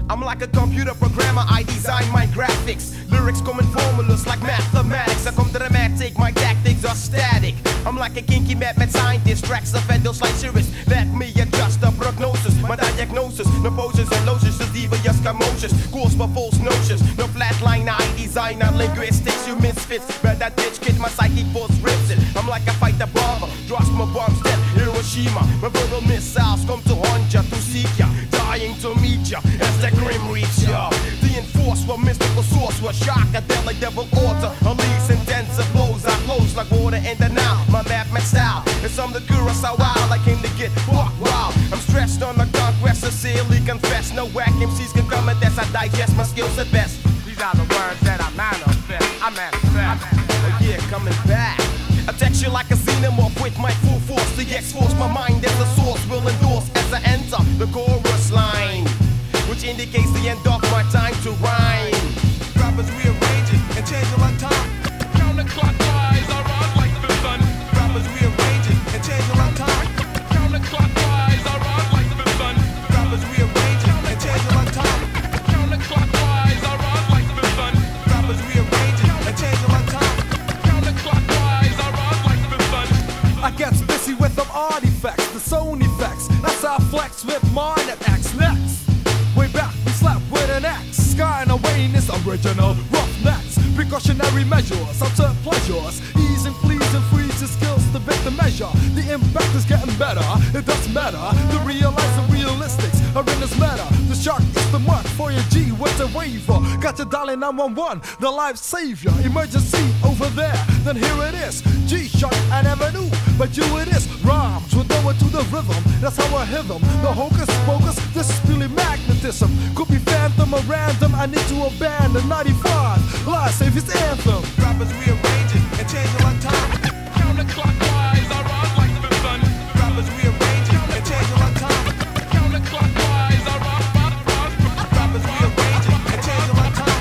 I'm like a computer programmer, I design my graphics. Lyrics come in formulas like mathematics. I come dramatic, my tactics are static. I'm like a kinky mad scientist, tracks of endless like serious. Let me adjust the prognosis, my diagnosis. No poses and lotions, just devious commotions. Caused by false notions, no flatline, I design on linguistics. You misfits, but that bitch kid, my psychic force rips it. I'm like a fighter bomber, drops my bombs dead, Hiroshima. My verbal missiles come to haunt ya, to seek ya, dying to meet ya as the grim reach ya. The enforced with mystical source was shockadelic devil order. Unleash intensive blows, I flows like water in the Nile. My mad style is I'm the Kurosawa wild. I came to get buck wild. I'm stressed on the conquest, sincerely confess. No whack MCs can come and that's I digest my skills at best. These are the words that I manifest. I manifest. Oh yeah, coming back. I text you like a xenomorph with my full force. The X-Force, my mind as a source will endorse as I enter the chorus line, which indicates the end of my time to rhyme. Rappers rearranging and changing like time. Counterclockwise, I rise like the sun. Rappers rearranging and changing like time. Counterclockwise, I rise like the sun. Rappers rearranging and changing like time. Counterclockwise, I rise like the sun. Rappers rearranging and changing like time. Counterclockwise, I rise like the sun. I get busy with them artifacts, the sound effects. That's how I flex with mine at X next. Way back, we slept with an X. Sky and Wayne is original roughnecks. Precautionary measures, outer pleasures. Ease and please and freeze your skills to beat the measure. The impact is getting better, it doesn't matter. To realize the realistics are in this matter. The shark is the mark for your G with the waiver. Got your dialing 911, the life savior. Emergency over there, then here it is. G-Shock, I never knew, but you it is. Rhymes with no to the rhythm, that's how I hit them. The hocus pocus, this is purely magnetism. Could be phantom or random, I need to abandon 95. Live save his anthem. Rappers rearranging and changing like time. Counterclockwise, I rise like the sun. Rappers rearranging and changing like time. Counterclockwise, I rise. Rappers rearranging and changing like time.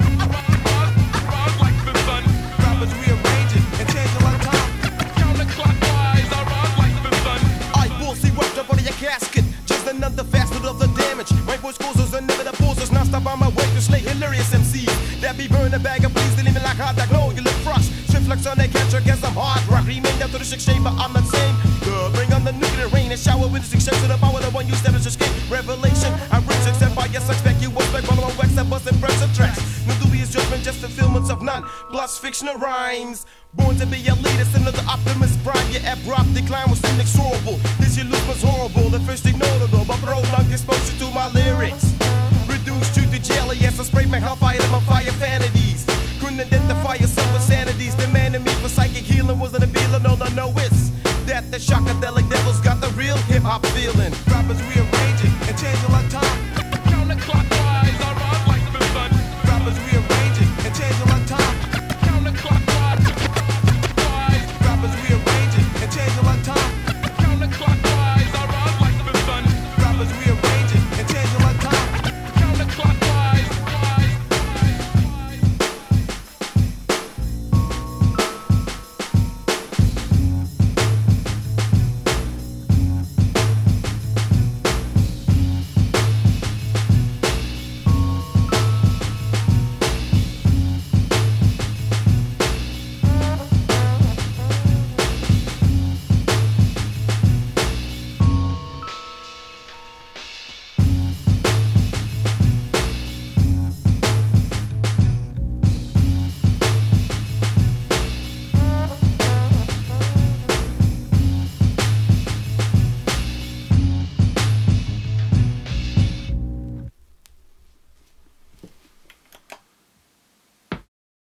Rise like the sun. Rappers rearranging and changing like time. Counterclockwise, I rise like the sun. I will see what's up under your casket. Just another facet of the damage. My voice causes another poses. Non-stop on my way to slay hilarious MCs. That be burn a bag of please, they living like hot dog. No, you look frost. Shift like Sunday catcher, guess I'm hard rock. Remain down to the six shape, but I'm not same. Bring on the nuclear rain and shower with the six shapes to the power. The one you step is escape. Revelation, I reach except by yes, I expect you expect one of my wax that bust and press and tracks. No dubious judgment, just fulfillments of none. Plus fictional rhymes. Born to be a leader, another optimist prime. Your abrupt decline was inexorable. This year loop was horrible. The first thing notable, but prolonged exposure to my lyrics. Reduced you to jelly as I spray my hellfire to my fire vanities. Couldn't identify yourself with sanities. Demanding me for psychic healing wasn't a feeling. All I know is that the shockadelic devils got the real hip hop feeling. Rappers rearranging and changing like